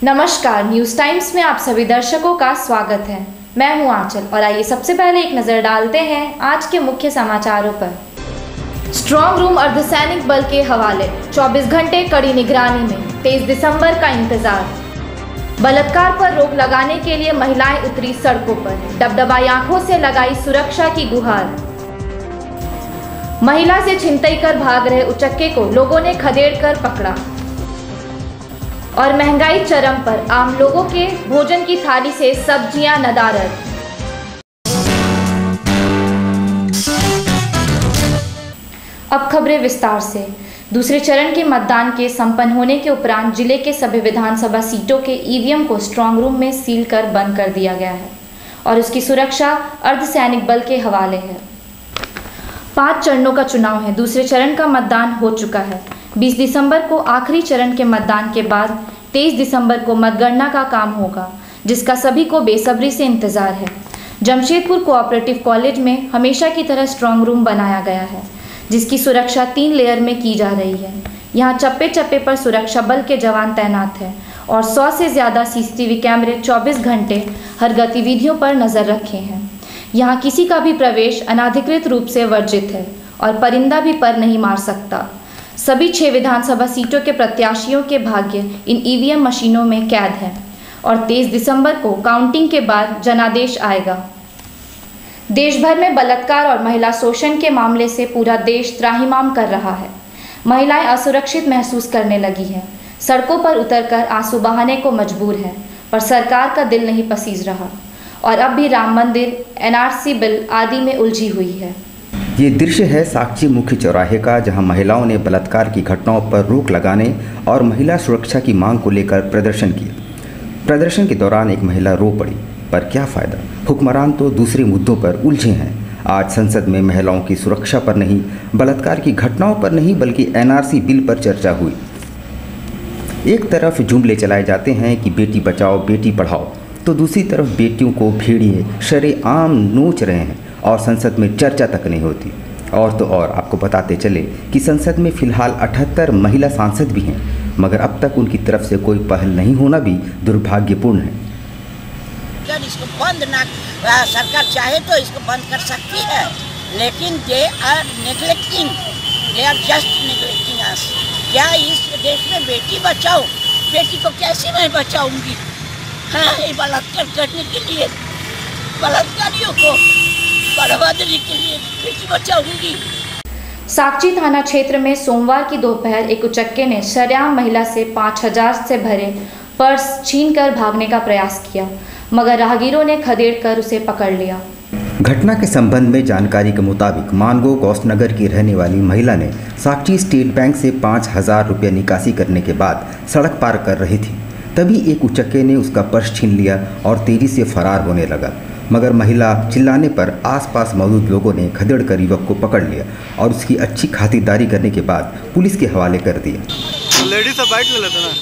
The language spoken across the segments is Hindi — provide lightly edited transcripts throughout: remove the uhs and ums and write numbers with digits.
नमस्कार, न्यूज़ टाइम्स में आप सभी दर्शकों का स्वागत है। मैं हूं आंचल और आइए सबसे पहले एक नज़र डालते हैं आज के मुख्य समाचारों पर। स्ट्रॉन्ग रूम अर्धसैनिक बल के हवाले, 24 घंटे कड़ी निगरानी में 23 दिसंबर का इंतजार। बलात्कार पर रोक लगाने के लिए महिलाएं उतरी सड़कों पर, डबडबाई आंखों से लगाई सुरक्षा की गुहार। महिला से छिनतई कर भाग रहे उचक्के को लोगों ने खदेड़ कर पकड़ा। और महंगाई चरम पर, आम लोगों के भोजन की थाली से सब्जियां नदारद। अब खबरें विस्तार से। दूसरे चरण के मतदान के संपन्न होने के उपरांत जिले के सभी विधानसभा सीटों के ईवीएम को स्ट्रांग रूम में सील कर बंद कर दिया गया है और उसकी सुरक्षा अर्धसैनिक बल के हवाले है। 5 चरणों का चुनाव है। दूसरे चरण का मतदान हो चुका है। 20 दिसंबर को आखिरी चरण के मतदान के बाद 23 दिसंबर को मतगणना का काम होगा, जिसका सभी को बेसब्री से इंतजार है। जमशेदपुर कोऑपरेटिव कॉलेज में हमेशा की तरह स्ट्रांग रूम बनाया गया है, जिसकी सुरक्षा 3 लेयर में की जा रही है। यहाँ चप्पे चप्पे पर सुरक्षा बल के जवान तैनात हैं और 100 से ज़्यादा सीसीटीवी कैमरे 24 घंटे हर गतिविधियों पर नज़र रखे हैं। यहाँ किसी का भी प्रवेश अनाधिकृत रूप से वर्जित है और परिंदा भी पर नहीं मार सकता। सभी 6 विधानसभा सीटों के प्रत्याशियों के भाग्य इन ईवीएम मशीनों में कैद हैं और 23 दिसंबर को काउंटिंग के बाद जनादेश आएगा। देश भर में बलात्कार और महिला शोषण के मामले से पूरा देश त्राहिमाम कर रहा है। महिलाएं असुरक्षित महसूस करने लगी हैं, सड़कों पर उतरकर आंसू बहाने को मजबूर हैं, पर सरकार का दिल नहीं पसीज रहा और अब भी राम मंदिर, एनआरसी बिल आदि में उलझी हुई है। ये दृश्य है साकची मुख्य चौराहे का, जहां महिलाओं ने बलात्कार की घटनाओं पर रोक लगाने और महिला सुरक्षा की मांग को लेकर प्रदर्शन किया। प्रदर्शन के दौरान एक महिला रो पड़ी, पर क्या फ़ायदा, हुक्मरान तो दूसरे मुद्दों पर उलझे हैं। आज संसद में महिलाओं की सुरक्षा पर नहीं, बलात्कार की घटनाओं पर नहीं, बल्कि एनआरसी बिल पर चर्चा हुई। एक तरफ जुमले चलाए जाते हैं कि बेटी बचाओ बेटी पढ़ाओ, तो दूसरी तरफ बेटियों को भेड़िए शरेआम नोच रहे हैं और संसद में चर्चा तक नहीं होती। और तो और आपको बताते चले कि संसद में फिलहाल 78 महिला सांसद भी हैं, मगर अब तक उनकी तरफ से कोई पहल नहीं होना भी दुर्भाग्यपूर्ण है। इसको बंद ना सरकार चाहे तो इसको बंद कर सकती है, लेकिन they are neglecting, they are just neglecting us. क्या इस देश में बेटी बचाओ, बेटी को कैसे मैं बचाऊंगी? हाँ, ये बलात्कार करने के लिए, बलात्कारियों को बढ़ावा देने के लिए बेटी बचाऊंगी। साकची थाना क्षेत्र में सोमवार की दोपहर एक उचक्के ने सरेआम महिला से 5000 से भरे पर्स छीनकर भागने का प्रयास किया, मगर राहगीरों ने खदेड़कर उसे पकड़ लिया। घटना के संबंध में जानकारी के मुताबिक मानगो गौसनगर की रहने वाली महिला ने साकची स्टेट बैंक से 5000 रुपये निकासी करने के बाद सड़क पार कर रही थी। तभी एक उचक्के ने उसका पर्स छीन लिया और तेजी से फरार होने लगा, मगर महिला चिल्लाने पर आसपास मौजूद लोगों ने खदेड़कर युवक को पकड़ लिया और उसकी अच्छी खातिरदारी करने के बाद पुलिस के हवाले कर दिया। लेडीज सब बाइक ले लेते ना,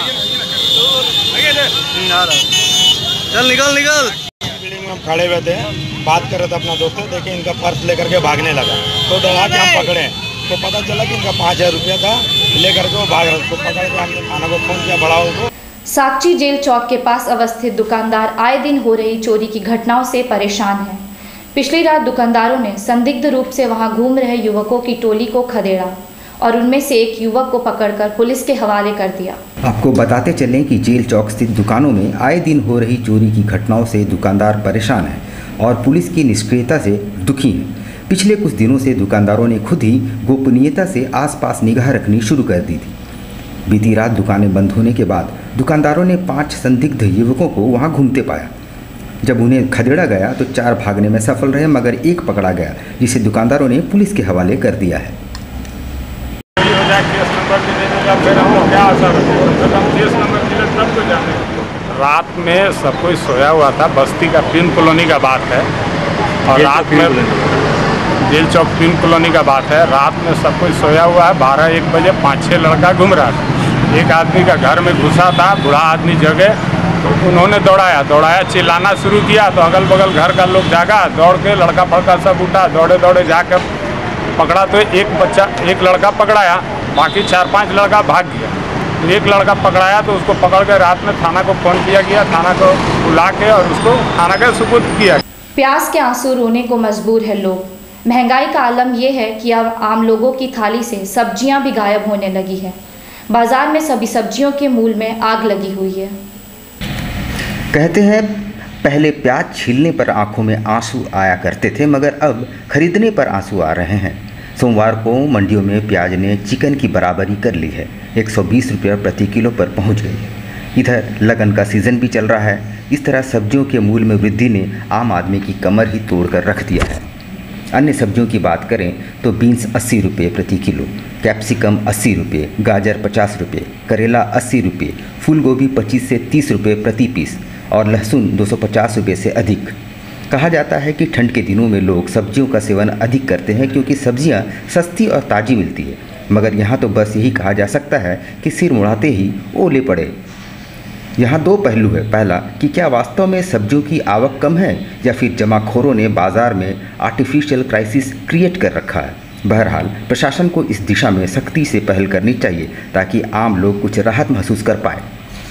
चल निकल निकल। बिल्डिंग में हम खड़े हुए थे, बात कर रहे थे अपना दोस्त, देखे इनका पर्स लेकर के भागने लगा, तो दौड़ा के हम पकड़े, तो पता चला कि इनका 5000 रुपया था, लेकर के वो भाग रहा। उसको पकड़ के हमने थाना को फोन किया, बड़ा को। साकची जेल चौक के पास अवस्थित दुकानदार आए दिन हो रही चोरी की घटनाओं से परेशान हैं। पिछली रात दुकानदारों ने संदिग्ध रूप से वहां घूम रहे युवकों की टोली को खदेड़ा और उनमें से एक युवक को पकड़कर पुलिस के हवाले कर दिया। आपको बताते चलें कि जेल चौक स्थित दुकानों में आए दिन हो रही चोरी की घटनाओं से दुकानदार परेशान हैं और पुलिस की निष्क्रियता से दुखी हैं। पिछले कुछ दिनों से दुकानदारों ने खुद ही गोपनीयता से आसपास निगाह रखनी शुरू कर दी थी। बीती रात दुकानें बंद होने के बाद दुकानदारों ने 5 संदिग्ध युवकों को वहां घूमते पाया। जब उन्हें खदेड़ा गया तो 4 भागने में सफल रहे, मगर एक पकड़ा गया, जिसे दुकानदारों ने पुलिस के हवाले कर दिया है। रात में सब कोई सोया हुआ था। बस्ती का पिन कॉलोनी का बात है और रात में जेल चौक पिन कॉलोनी का बात है। रात में सब कोई सोया हुआ है। 12-1 बजे 5-6 लड़का घूम रहा था। एक आदमी का घर में घुसा था, बूढ़ा आदमी जगे, तो उन्होंने दौड़ाया, चिल्लाना शुरू किया, तो अगल बगल घर का लोग जागा, दौड़ के लड़का फड़का सब उठा, दौड़े जाकर पकड़ा तो एक लड़का पकड़ाया, बाकी 4-5 लड़का भाग गया। एक लड़का पकड़ाया तो उसको पकड़ कर रात में थाना को फ़ोन किया गया, थाना को बुला के और उसको थाना के सुपुर्द किया। प्यास के आंसू रोने को मजबूर है लोग। महंगाई का आलम यह है कि अब आम लोगों की थाली से सब्जियां भी गायब होने लगी है। बाजार में सभी सब्जियों के मूल्य में आग लगी हुई है। कहते हैं पहले प्याज छीलने पर आंखों में आंसू आया करते थे, मगर अब खरीदने पर आंसू आ रहे हैं। सोमवार को मंडियों में प्याज ने चिकन की बराबरी कर ली है, 120 रुपये प्रति किलो पर पहुंच गई है। इधर लगन का सीज़न भी चल रहा है। इस तरह सब्जियों के मूल्य में वृद्धि ने आम आदमी की कमर ही तोड़कर रख दिया है। अन्य सब्जियों की बात करें तो बीन्स 80 रुपये प्रति किलो, कैप्सिकम 80 रुपये, गाजर 50 रुपये, करेला 80 रुपये, फूल गोभी 25 से 30 रुपये प्रति पीस और लहसुन 250 रुपये से अधिक। कहा जाता है कि ठंड के दिनों में लोग सब्जियों का सेवन अधिक करते हैं क्योंकि सब्जियां सस्ती और ताज़ी मिलती है, मगर यहाँ तो बस यही कहा जा सकता है कि सिर मुड़ाते ही ओले पड़े। यहाँ दो पहलू है। पहला कि क्या वास्तव में सब्जियों की आवक कम है या फिर जमाखोरों ने बाज़ार में आर्टिफिशियल क्राइसिस क्रिएट कर रखा है। बहरहाल प्रशासन को इस दिशा में सख्ती से पहल करनी चाहिए ताकि आम लोग कुछ राहत महसूस कर पाए।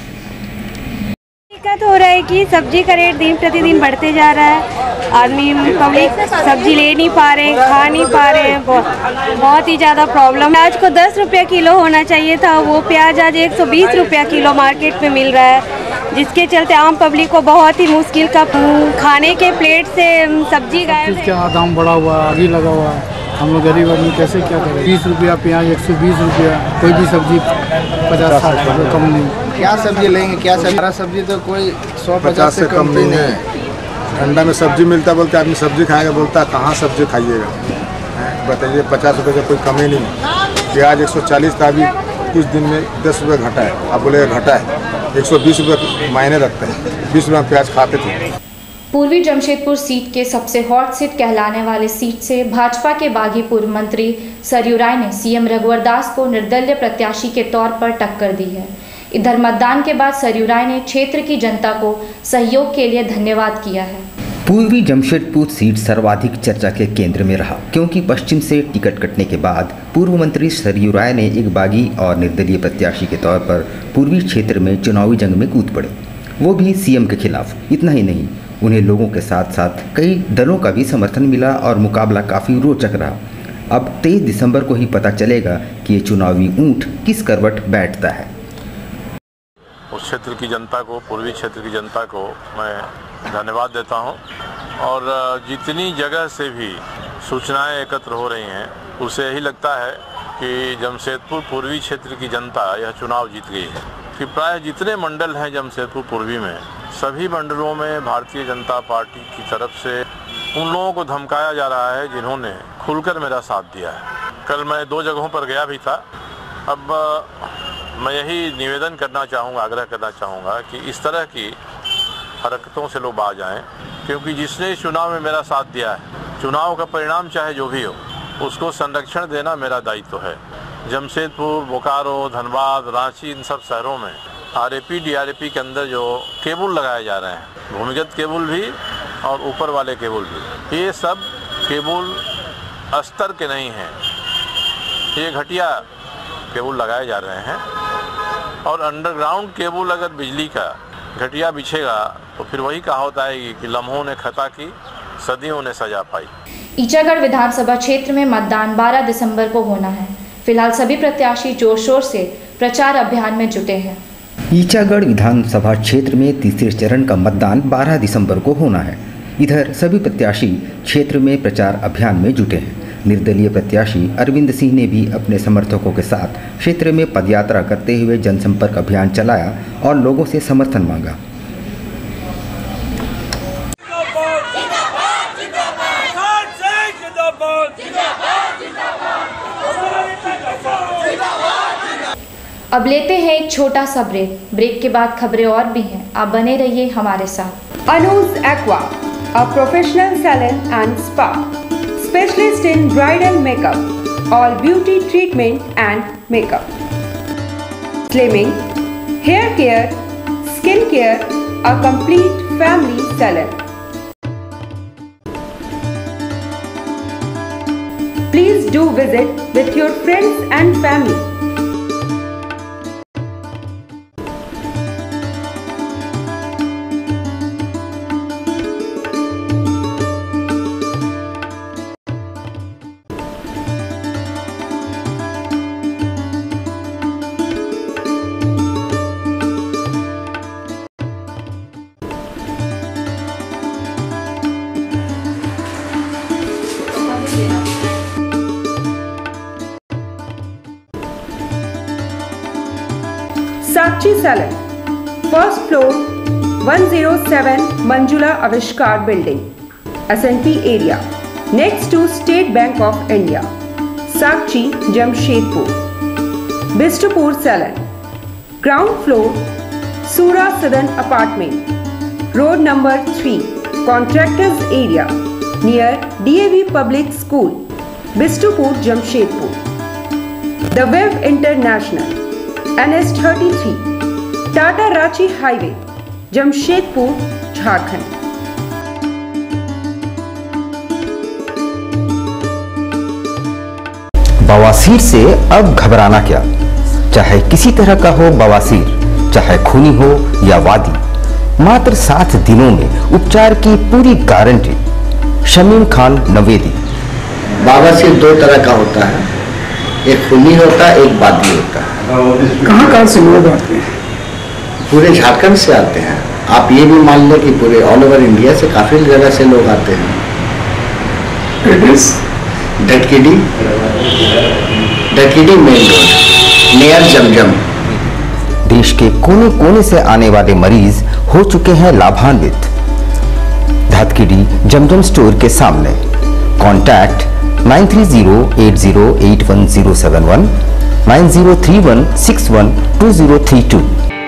दिक्कत हो रहा है कि सब्जी का रेट दिन प्रतिदिन बढ़ते जा रहा है। आदमी पब्लिक सब्जी ले नहीं पा रहे, खा नहीं पा रहे हैं। बहुत ही ज़्यादा प्रॉब्लम। प्याज को 10 रुपये किलो होना चाहिए था, वो प्याज आज 120 रुपये किलो मार्केट में मिल रहा है, जिसके चलते आम पब्लिक को बहुत ही मुश्किल का खाने के प्लेट से सब्जी गायब है। क्या दाम बढ़ा हुआ, आगे लगा हुआ है, हम लोग गरीब आदमी कैसे क्या करें। 20 रुपया प्याज, 120 रुपया, कोई भी सब्जी 50-60 रुपये कम नहीं। क्या सब्जी लेंगे, क्या सब्जी? सब्जी तो कोई 150 से कम नहीं है। ठंडा में सब्जी मिलता, बोलते आदमी सब्जी खाएगा, बोलता कहाँ सब्जी खाइएगा, बताइए। 50 रुपये का कोई कमी नहीं। प्याज 140 था, अभी कुछ दिन में 10 रुपये घटा है। अब बोलेगा घटा है, 120 रुपये मायने रखते हैं। 20 रुपये प्याज खाते थे। पूर्वी जमशेदपुर सीट के सबसे हॉट सीट कहलाने वाले सीट से भाजपा के बागी पूर्व मंत्री सरयू राय ने सीएम रघुवर दास को निर्दलीय प्रत्याशी के तौर पर टक्कर दी है। इधर मतदान के बाद सरयू राय ने क्षेत्र की जनता को सहयोग के लिए धन्यवाद किया है। पूर्वी जमशेदपुर सीट सर्वाधिक चर्चा के केंद्र में रहा क्योंकि पश्चिम से टिकट कटने के बाद पूर्व मंत्री सरयू राय ने एक बागी और निर्दलीय प्रत्याशी के तौर पर पूर्वी क्षेत्र में चुनावी जंग में कूद पड़े, वो भी सीएम के खिलाफ। इतना ही नहीं, उन्हें लोगों के साथ साथ कई दलों का भी समर्थन मिला और मुकाबला काफ़ी रोचक रहा। अब 23 दिसंबर को ही पता चलेगा कि ये चुनावी ऊंट किस करवट बैठता है। उस क्षेत्र की जनता को, पूर्वी क्षेत्र की जनता को मैं धन्यवाद देता हूं और जितनी जगह से भी सूचनाएं एकत्र हो रही हैं उससे यही लगता है कि जमशेदपुर पूर्वी क्षेत्र की जनता यह चुनाव जीत गई है। कि प्राय जितने मंडल हैं जमशेदपुर पूर्वी में, सभी मंडलों में भारतीय जनता पार्टी की तरफ से उन लोगों को धमकाया जा रहा है जिन्होंने खुलकर मेरा साथ दिया है। कल मैं 2 जगहों पर गया भी था। अब मैं यही निवेदन करना चाहूँगा, आग्रह करना चाहूँगा कि इस तरह की हरकतों से लोग बाज आएँ, क्योंकि जिसने इस चुनाव में मेरा साथ दिया है, चुनाव का परिणाम चाहे जो भी हो, उसको संरक्षण देना मेरा दायित्व है। जमशेदपुर, बोकारो, धनबाद, रांची, इन सब शहरों में आरएपी डीआरएपी के अंदर जो केबल लगाए जा रहे हैं, भूमिगत केबल भी और ऊपर वाले केबल भी, ये सब केबल अस्तर के नहीं हैं, ये घटिया केबल लगाए जा रहे हैं। और अंडरग्राउंड केबल अगर बिजली का घटिया बिछेगा तो फिर वही कहावत आएगी कि लम्हों ने खता की, सदियों ने सजा पाई। ईचागढ़ विधानसभा क्षेत्र में मतदान 12 दिसंबर को होना है। फिलहाल सभी प्रत्याशी जोर शोर से प्रचार अभियान में जुटे हैं। ईचागढ़ विधानसभा क्षेत्र में तीसरे चरण का मतदान 12 दिसंबर को होना है। इधर सभी प्रत्याशी क्षेत्र में प्रचार अभियान में जुटे हैं। निर्दलीय प्रत्याशी अरविंद सिंह ने भी अपने समर्थकों के साथ क्षेत्र में पदयात्रा करते हुए जनसंपर्क अभियान चलाया और लोगों से समर्थन मांगा। अब लेते हैं एक छोटा सा ब्रेक के बाद खबरें और भी हैं, आप बने रहिए हमारे साथ। Anu's Aqua, a professional salon and spa, specialist in bridal makeup, all beauty treatment and makeup, slimming, hair care, skin care, a complete family salon. Please do visit with your friends and family. Sakchi Salon, first floor, 107 Manjula Avishkar Building, SNP area, next to State Bank of India, Sakchi, Jamshedpur. Bistupur Salon, ground floor, Sura Southern Apartment, road number 3, contractors area, near DAV Public School, Bistupur, Jamshedpur. The Web International, NS33, Tata Ranchi Highway, Jamshedpur, Jharkhand. बवासीर से अब घबराना क्या, चाहे किसी तरह का हो बवासीर, चाहे खूनी हो या वादी, मात्र 7 दिनों में उपचार की पूरी गारंटी। शमीम खान नवेदी। बवासीर 2 तरह का होता है, एक खूनी होता है, एक वादी होता है। कहाँ से लोग आते हैं? पूरे झारखंड से आते हैं। आप ये भी मान लें कि पूरे ऑल ओवर इंडिया से काफी जगह से लोग आते हैं। धटकीडी मेन रोड, नियर जमजम। देश के कोने कोने से आने वाले मरीज हो चुके हैं लाभान्वित। धटकीडी जमजम स्टोर के सामने। Contact 9308081071, 9031612032।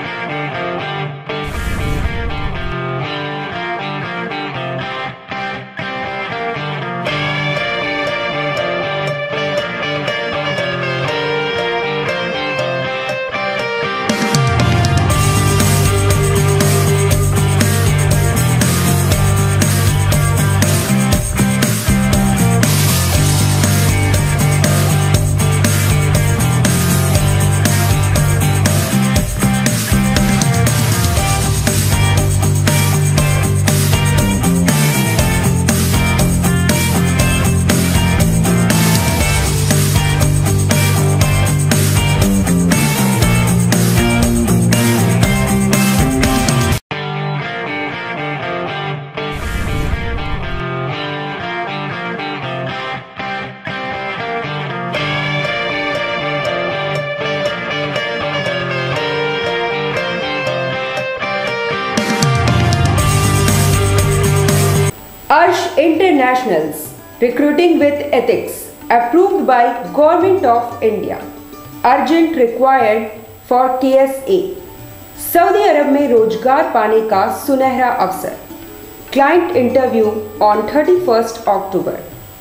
Arsh Internationals, recruiting with ethics, approved by Government of India. Urgent required for KSA. Saudi Arab में रोजगार पाने का सुनहरा अवसर। Client interview on 31 October.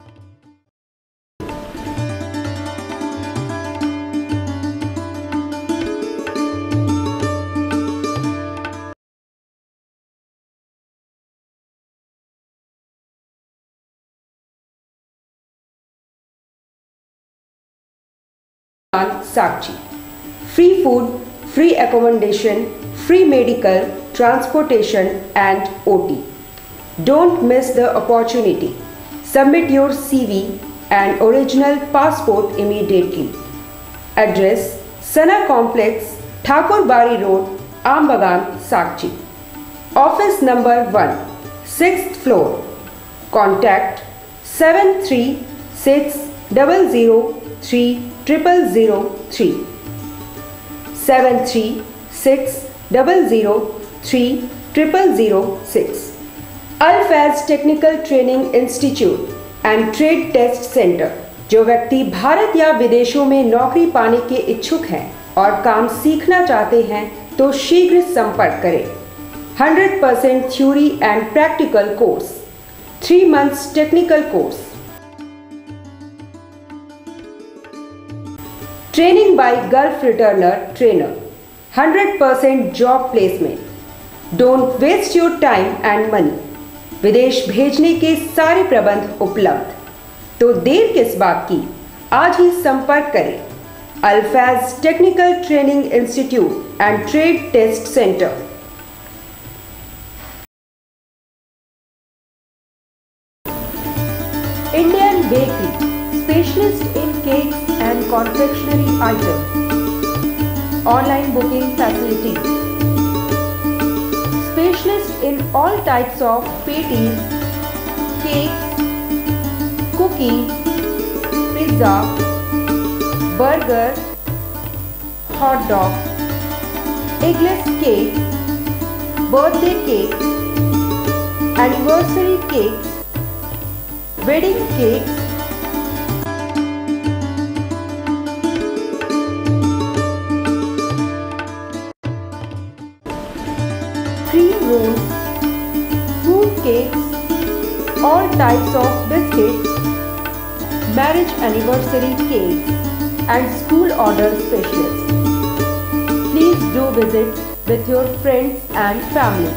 Sakchi. Free food, free accommodation, free medical, transportation and OT. Don't miss the opportunity. Submit your CV and original passport immediately. Address: Sana Complex, Thakur Bari Road, Ambagan, Sakchi. Office number 1, 6th floor. Contact 736003003 736003006 Alfaz Technical Training Institute and Trade Test Center। जो व्यक्ति भारत या विदेशों में नौकरी पाने के इच्छुक हैं और काम सीखना चाहते हैं तो शीघ्र संपर्क करें। 100% theory and practical course, 3 months technical course. Training by Gulf Returner Trainer, 100% job placement. Don't waste your time and money. विदेश भेजने के सारे प्रबंध उपलब्ध। तो देर किस बात की, आज ही संपर्क करें। Alfaz technical training institute and trade test centre. Indian Bakery, specialist in cakes and confectionery items. Online booking facilities. Specialist in all types of patties, cakes, cookies, pizza, burger, hot dog, eggless cakes, birthday cakes, anniversary cakes, wedding cakes, cream rolls, fruit cakes, all types of biscuits, marriage anniversary cakes and school order specials. Please do visit with your friends and family.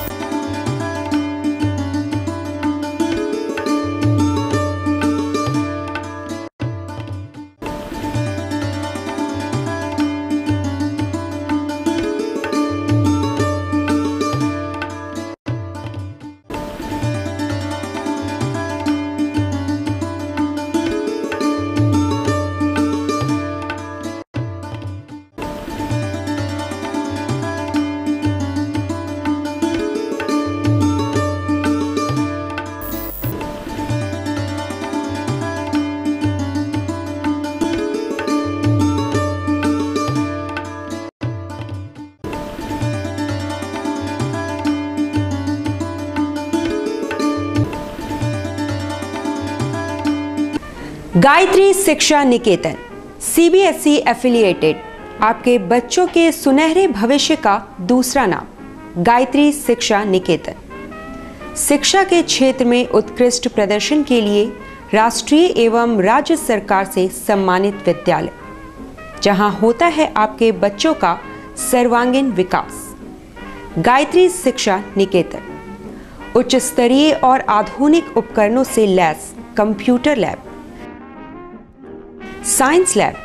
Gayatri Shiksha Niketan CBSE affiliated आपके बच्चों के सुनहरे भविष्य का दूसरा नाम गायत्री शिक्षा निकेतन। शिक्षा के क्षेत्र में उत्कृष्ट प्रदर्शन के लिए राष्ट्रीय एवं राज्य सरकार से सम्मानित विद्यालय, जहां होता है आपके बच्चों का सर्वांगीण विकास। गायत्री शिक्षा निकेतन उच्च स्तरीय और आधुनिक उपकरणों से लैस कंप्यूटर लैब, साइंस लैब,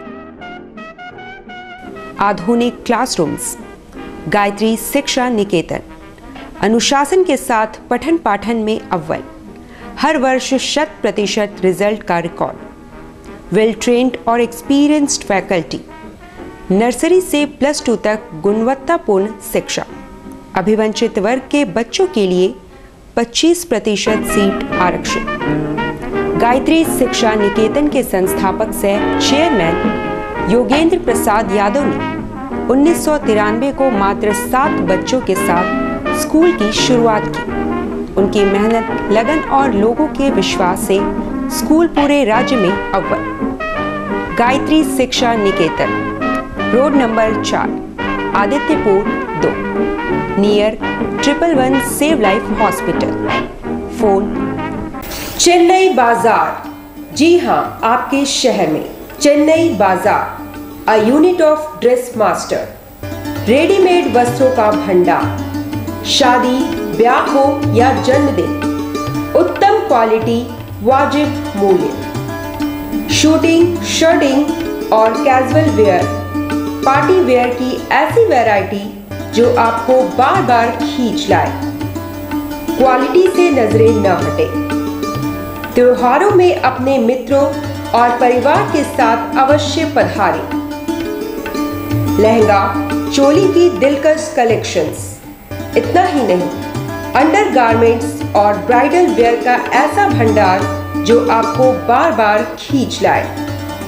आधुनिक क्लासरूम्स। गायत्री शिक्षा निकेतन अनुशासन के साथ पठन पाठन में अव्वल, हर वर्ष 100% रिजल्ट का रिकॉर्ड, वेल ट्रेन्ड और एक्सपीरियंस्ड फैकल्टी, नर्सरी से +2 तक गुणवत्तापूर्ण शिक्षा। अभिवंचित वर्ग के बच्चों के लिए 25% सीट आरक्षित। गायत्री शिक्षा निकेतन के संस्थापक सह चेयरमैन योगेंद्र प्रसाद यादव ने 1993 को मात्र 7 बच्चों के साथ स्कूल की शुरुआत की। उनकी मेहनत, लगन और लोगों के विश्वास से स्कूल पूरे राज्य में अव्वल। Gayatri Shiksha Niketan, road number 4, Adityapur 2, near 111 save life hospital. Phone Chennai Bazaar. जी हां, आपके शहर में Chennai Bazaar, a unit of dress master, readymade वस्त्रों का भंडार। शादी, ब्याह हो या जन्मदिन, उत्तम क्वालिटी, वाजिब मूल्य। शूटिंग, शर्टिंग और कैजुअल वेयर, पार्टी वेयर की ऐसी वैरायटी जो आपको बार बार खींच लाए। क्वालिटी से नजरें न हटे। त्योहारों में अपने मित्रों और परिवार के साथ अवश्य पधारें। लहंगा, चोली की दिलकश कलेक्शंस। इतना ही नहीं, अंडरगारमेंट्स और ब्राइडल वेयर का ऐसा भंडार जो आपको बार बार खींच लाए।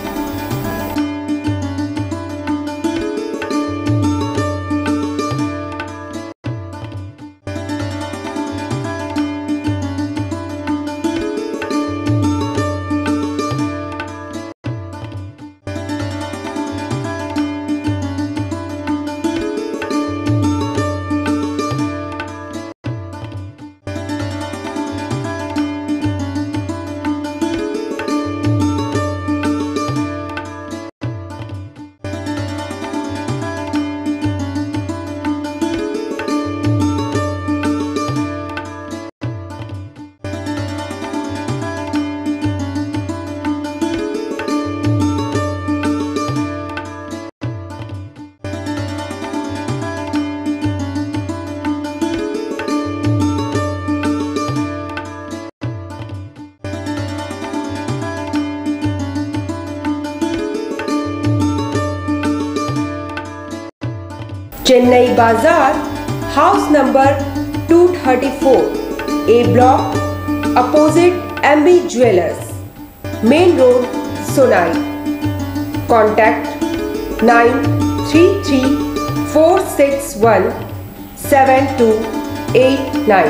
Chennai Bazaar, house number 234, A block, opposite MB jewellers, main road, Sonai. Contact 9334 4617289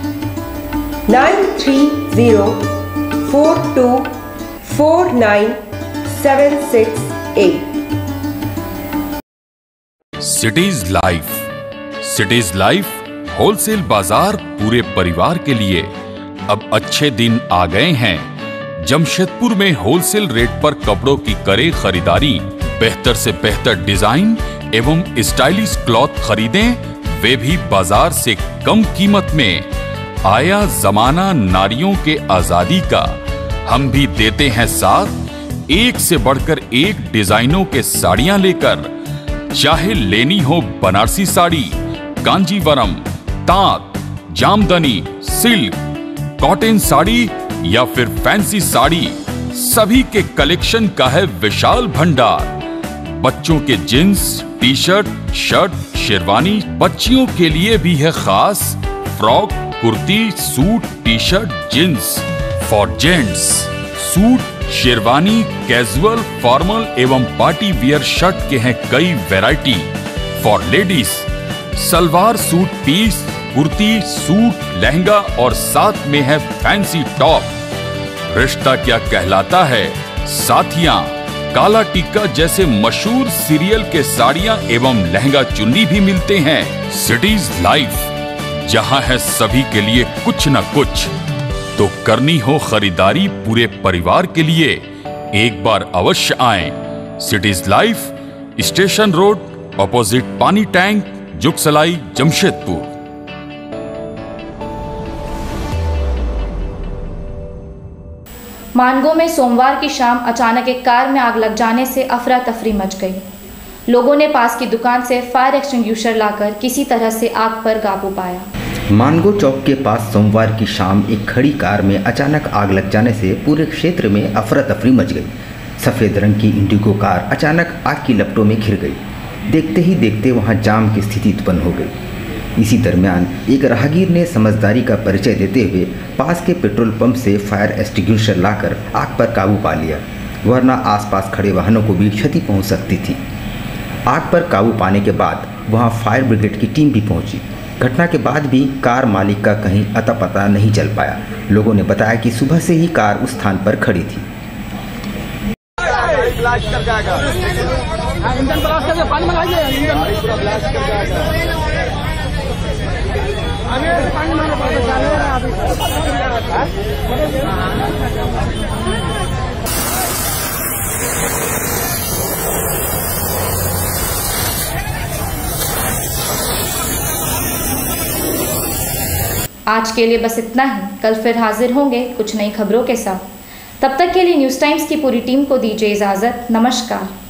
930424976 cities life. Cities life wholesale बाजार पूरे परिवार के लिए अब अच्छे दिन आ गए हैं। जमशेदपुर में होलसेल रेट पर कपड़ों की करें खरीदारी। बेहतर से बेहतर डिजाइन एवं स्टाइलिश क्लॉथ खरीदें, वे भी बाजार से कम कीमत में। आया जमाना नारियों के आजादी का, हम भी देते हैं साथ। एक से बढ़कर एक डिजाइनों के साड़ियां लेकर, चाहे लेनी हो बनारसी साड़ी, कांजीवरम, तांत, जामदनी, सिल्क, कॉटन साड़ी या फिर फैंसी साड़ी, सभी के कलेक्शन का है विशाल भंडार। बच्चों के jeans, T shirt, shirt, sherwani, बच्चियों के लिए भी है खास frock, kurti, suit, T shirt, jeans. For gents suit, sherwani, casual, formal एवं पार्टी वियर शर्ट के हैं कई variety. For ladies salwar suit piece, kurti, suit, lehenga और साथ में है फैंसी टॉप। रिश्ता क्या कहलाता है, साथियां, काला टिक्का जैसे मशहूर सीरियल के साड़ियां एवं लहंगा चुन्नी भी मिलते हैं। सिटीज लाइफ, जहां है सभी के लिए कुछ न कुछ। तो करनी हो खरीदारी पूरे परिवार के लिए, एक बार अवश्य आएं। Cities life, station road, opposite पानी टैंक, जुगसलाई, जमशेदपुर। मानगो में सोमवार की शाम अचानक एक कार में आग लग जाने से अफरा तफरी मच गई। लोगों ने पास की दुकान से फायर एक्सटिंग्विशर लाकर किसी तरह से आग पर काबू पाया। मानगो चौक के पास सोमवार की शाम एक खड़ी कार में अचानक आग लग जाने से पूरे क्षेत्र में अफरा तफरी मच गई। सफ़ेद रंग की इंडिगो कार अचानक आग की लपटों में घिर गई। देखते ही देखते वहां जाम की स्थिति उत्पन्न हो गई। इसी दरमियान एक राहगीर ने समझदारी का परिचय देते हुए पास के पेट्रोल पंप से फायर एक्सटिंग्विशर लाकर आग पर काबू पा लिया, वरना आसपास खड़े वाहनों को भी क्षति पहुंच सकती थी। आग पर काबू पाने के बाद वहां फायर ब्रिगेड की टीम भी पहुंची। घटना के बाद भी कार मालिक का कहीं अता पता नहीं चल पाया। लोगों ने बताया कि सुबह से ही कार उस स्थान पर खड़ी थी। आज के लिए बस इतना ही। कल फिर हाजिर होंगे कुछ नई खबरों के साथ। तब तक के लिए न्यूज़ टाइम्स की पूरी टीम को दीजिए इजाज़त। नमस्कार।